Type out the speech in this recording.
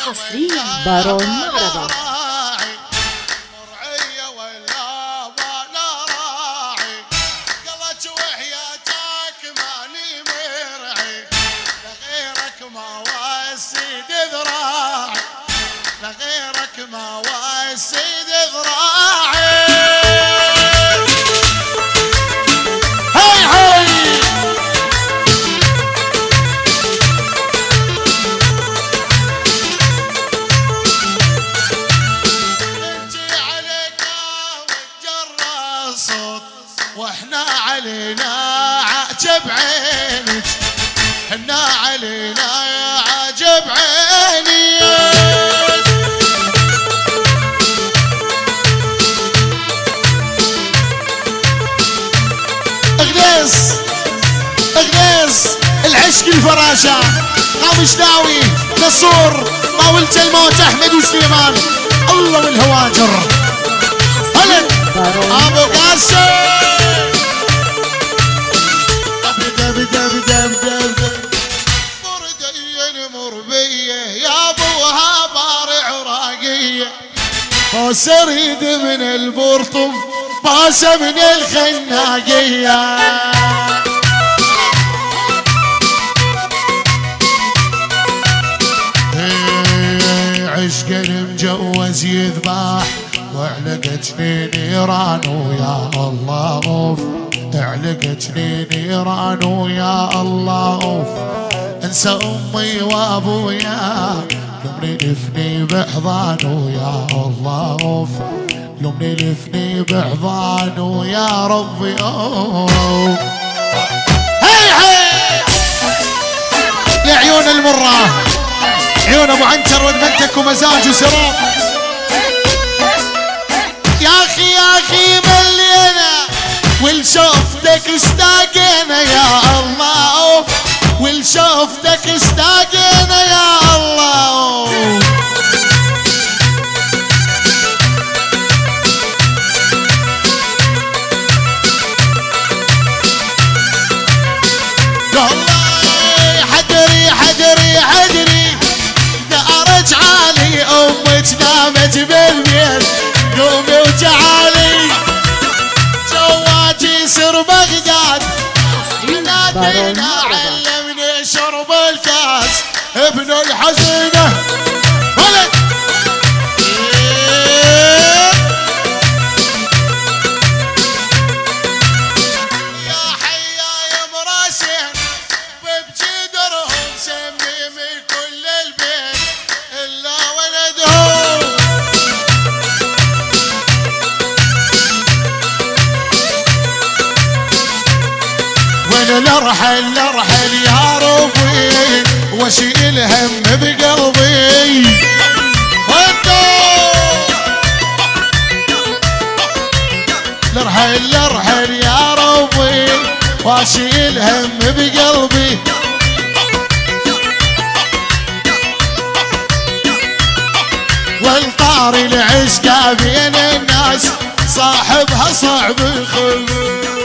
حصريا بارون معرضة. مرعية ولا ولا راعي قضت وحياتك ماني مرعي لغيرك ما وسيد ذراعي لغيرك ما وسيد ذراعي. واحنا علينا عجب عينك حنا علينا عجب عيني. اغنيس اغنيس العشق الفراشة قامشلاوي نصور طاولة الموت احمد وسليمان الله والهواجر هلا ابو قاسم باس اريد من البرطم باس من الخناقية. عشق المجوز يذبح وعلقتني نيران ويا الله اوف علقتني نيران ويا الله اوف انسى امي وابويا لمني لفني بحضان ويا الله اوف لمني لفني بحضان ويا ربي اوف. هي هي يا عيون المرة عيون ابو عنتر ودمنتك ومزاج وسراب. يا اخي ملينا ولشوفتك اشتاقنا يا الله اوف ولشوفتك اشتاقنا يا الله. والله حدري دارج عالي امك نامت بالبيت قومي وتعالي جواجي سر بغداد نادينا علمني شرب الكاس ابن الحزينة ولد يا حيا يا مراسين بجدرهم سميمي كل البيت الا ولدهم. الارحل يا ربي واشيل هم بقلبي الارحل يا ربي واشيل هم بقلبي. والطاري العشقة بين الناس صاحبها صعب يخلي